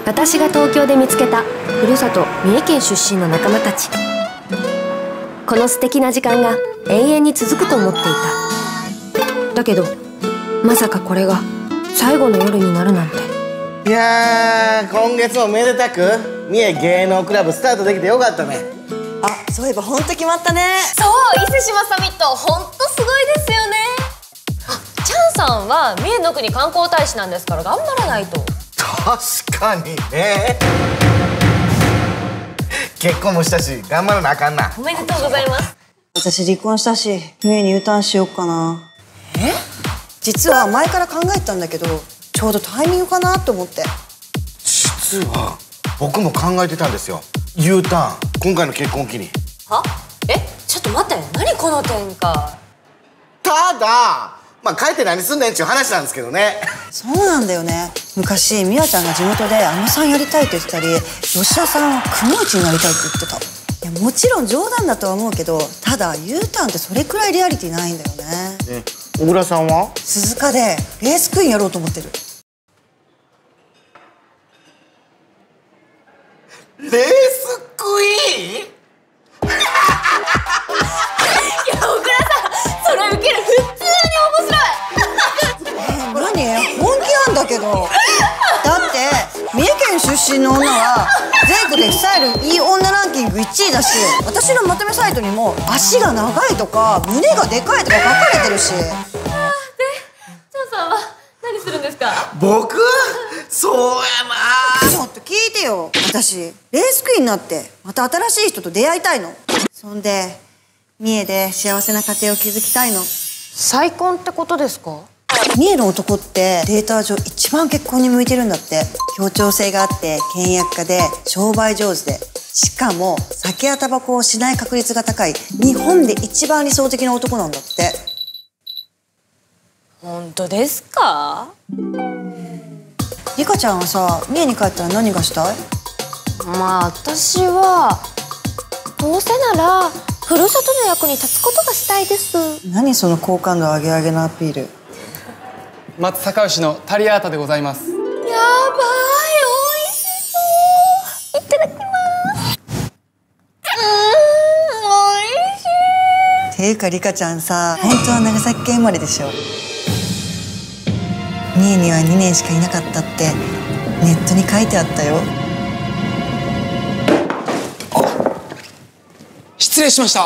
私が東京で見つけたふるさと三重県出身の仲間たち。この素敵な時間が永遠に続くと思っていた。だけどまさかこれが最後の夜になるなんて。 いやー、今月もめでたく三重芸能クラブスタートできてよかったね。 あ、そういえばほんと決まったね。 そう、伊勢志摩サミットほんとすごいですよね。あ、チャンさんは三重の国観光大使なんですから頑張らないと。 確かにね。結婚もしたし頑張らなあかんな。 おめでとうございます。 私離婚したし、三重に U ターンしよっかな。実は前から考えてたんだけど、ちょうどタイミングかなと思って。 実は僕も考えてたんですよ。 U ターン、今回の結婚を機に。 は？ちょっと待って、何この展開。 ただ帰って何すんねんっちゅう話なんですけどね。 そうなんだよね。昔みやちゃんが地元であのさんやりたいって言ってたり、吉田さんはくのいちになりたいって言ってた。いや、もちろん冗談だとは思うけど、ただ U ターンってそれくらいリアリティないんだよね。 小倉さんは？ 鈴鹿でレースクイーンやろうと思ってる。 レースクイーン？ それウケる。普通に面白い。 何？本気なんだけど。だって三重県出身の女は全国でスタイルいい女ランキング1位だし、私のまとめサイトにも足が長いとか胸がでかいとか書かれてるし。 で、チャンさんは何するんですか？ 僕？そうやな。 ちょっと聞いてよ。私レースクイーンになってまた新しい人と出会いたいの。そんで三重で幸せな家庭を築きたいの。 再婚ってことですか？ 三重の男ってデータ上一番結婚に向いてるんだって。協調性があって倹約家で商売上手で、しかも酒やタバコをしない確率が高い日本で一番理想的な男なんだって。 本当ですか？ リカちゃんはさ、三重に帰ったら何がしたい？ 私はどうせならふるさとの役に立つことがしたいです。 何その好感度上げ上げなアピール。 松阪牛のタリアータでございます。 やばい、美味しそう。いただきます。美味しい。 ていうかリカちゃんさ、本当は長崎県生まれでしょ。三重には2年しかいなかったってネットに書いてあったよ。 失礼しました。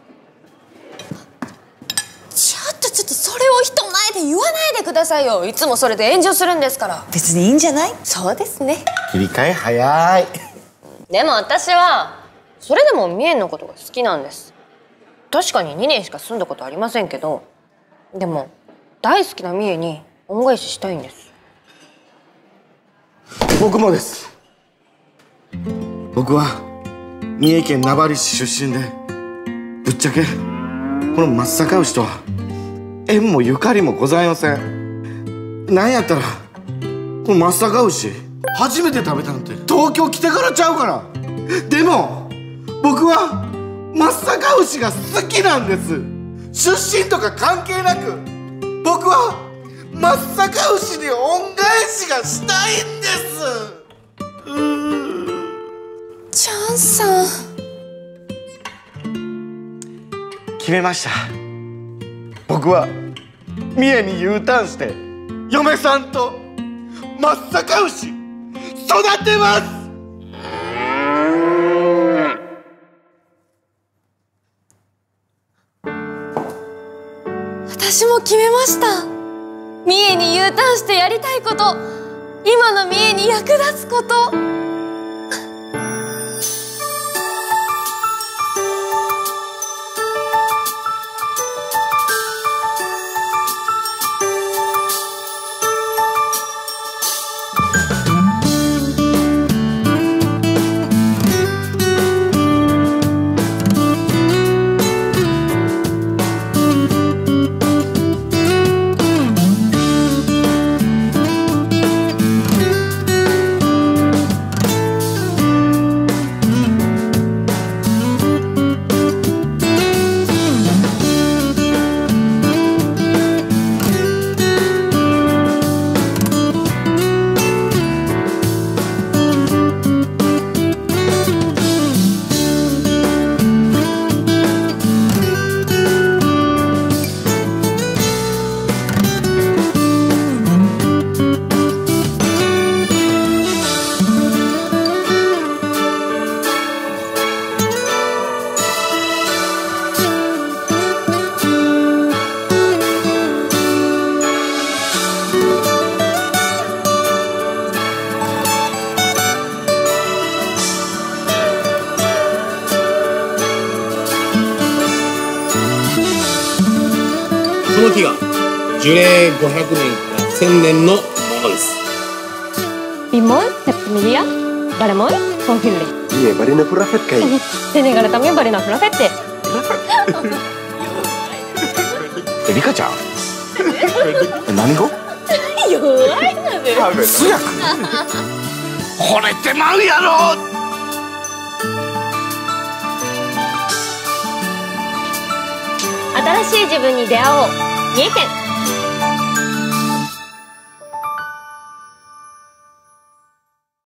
ちょっとそれを人前で言わないでくださいよ。いつもそれで炎上するんですから。 別にいいんじゃない？ そうですね。 切り替え早い。 でも私はそれでも三重のことが好きなんです。確かに2年しか住んだことありませんけど、でも大好きな三重に恩返ししたいんです。 僕もです。僕は三重県名張市出身で、ぶっちゃけこの松阪牛とは縁もゆかりもございません。なんやったらこの松阪牛初めて食べたんて東京来てからちゃうから。でも僕は松阪牛が好きなんです。出身とか関係なく僕は松阪牛に恩返しがしたいんです。 チャンさん、 決めました。僕は三重に U ターンして嫁さんと松阪牛育てます。 私も決めました。三重に U ターンしてやりたいこと、今の三重に役立つこと。 の木が樹齢500年から1000年のものです。 Bimol, Septimilia, Baramol, Confirli. Iya, Barina Furafet kayak. Senegal también Barina Furafette. リカちゃん何語？ 弱いので。 通訳？惚れてまうやろ。 新しい自分に出会おう。三重県。